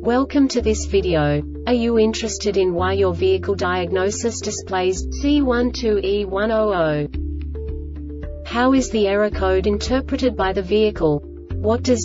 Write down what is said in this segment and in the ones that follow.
Welcome to this video. Are you interested in why your vehicle diagnosis displays C12E100? How is the error code interpreted by the vehicle? What does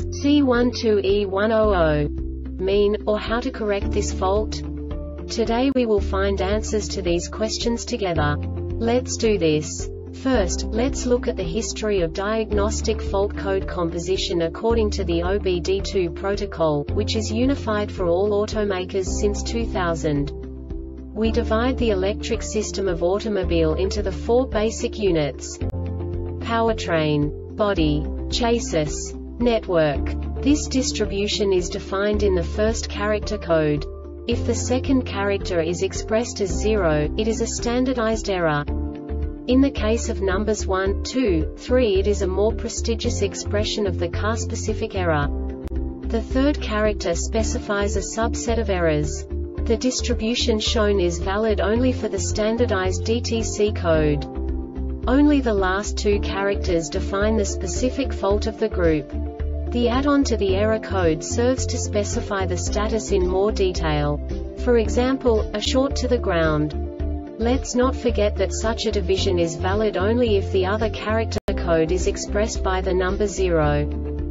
C12E100 mean, or how to correct this fault? Today we will find answers to these questions together. Let's do this. First, let's look at the history of diagnostic fault code composition according to the OBD2 protocol, which is unified for all automakers since 2000. We divide the electric system of automobile into the four basic units: powertrain, body, chassis, network. This distribution is defined in the first character code. If the second character is expressed as 0, it is a standardized error. In the case of numbers 1, 2, 3, it is a more prestigious expression of the car-specific error. The third character specifies a subset of errors. The distribution shown is valid only for the standardized DTC code. Only the last two characters define the specific fault of the group. The add-on to the error code serves to specify the status in more detail. For example, a short to the ground. Let's not forget that such a division is valid only if the other character code is expressed by the number 0.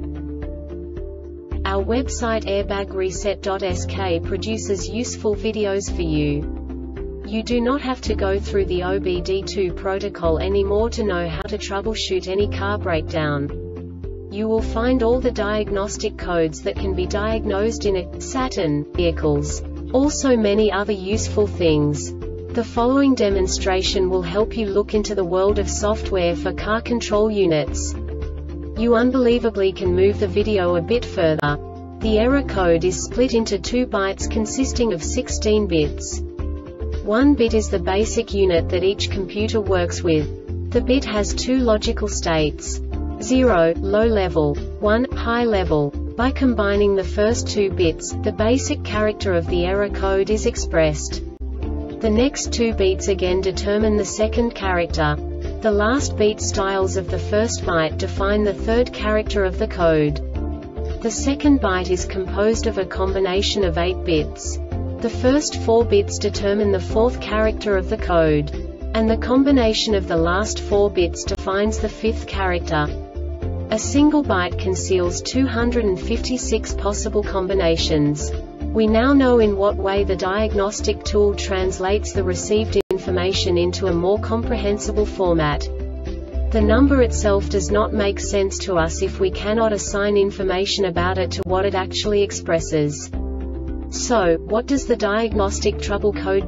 Our website airbagreset.sk produces useful videos for you. You do not have to go through the OBD2 protocol anymore to know how to troubleshoot any car breakdown. You will find all the diagnostic codes that can be diagnosed in a Saturn vehicles. Also many other useful things. The following demonstration will help you look into the world of software for car control units. You unbelievably can move the video a bit further. The error code is split into 2 bytes consisting of 16 bits. 1 bit is the basic unit that each computer works with. The bit has 2 logical states: 0, low level, 1, high level. By combining the first 2 bits, the basic character of the error code is expressed. The next 2 beats again determine the second character. The last beat styles of the first byte define the third character of the code. The second byte is composed of a combination of 8 bits. The first 4 bits determine the fourth character of the code. And the combination of the last 4 bits defines the fifth character. A single byte conceals 256 possible combinations. We now know in what way the diagnostic tool translates the received information into a more comprehensible format. The number itself does not make sense to us if we cannot assign information about it to what it actually expresses. So, what does the diagnostic trouble code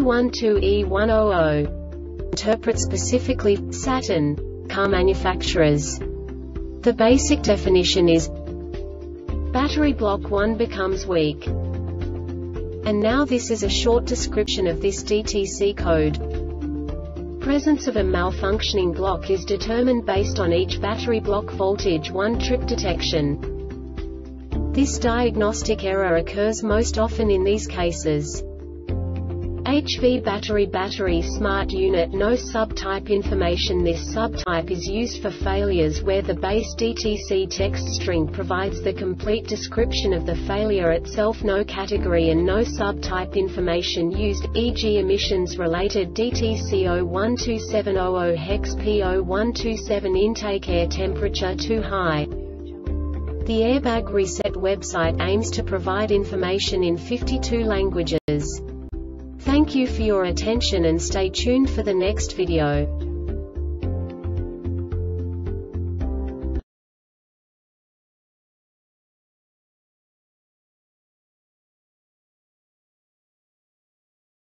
C12E100 interpret specifically for Saturn car manufacturers? The basic definition is: battery block 1 becomes weak. And now this is a short description of this DTC code. Presence of a malfunctioning block is determined based on each battery block voltage 1 trip detection. This diagnostic error occurs most often in these cases: HV battery smart unit no subtype information. This subtype is used for failures where the base DTC text string provides the complete description of the failure itself, no category and no subtype information used, e.g. emissions related DTC 012700 hex P0127 intake air temperature too high. The Airbag Reset website aims to provide information in 52 languages. Thank you for your attention and stay tuned for the next video.